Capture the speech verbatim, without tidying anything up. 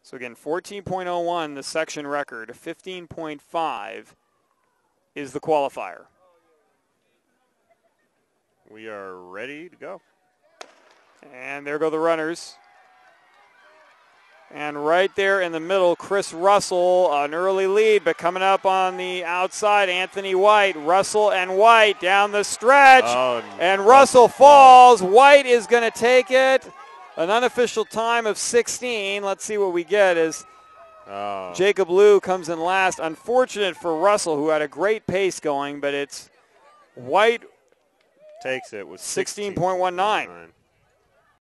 So again, fourteen point oh one, the section record. fifteen point five is the qualifier. We are ready to go. And there go the runners. And right there in the middle, Chris Russell, an early lead, but coming up on the outside, Anthony White. Russell and White down the stretch. Oh, and Russell falls. White is going to take it. An unofficial time of sixteen. Let's see what we get as oh. Jacob Liu comes in last. Unfortunate for Russell, who had a great pace going, but it's White takes it with sixteen point one nine.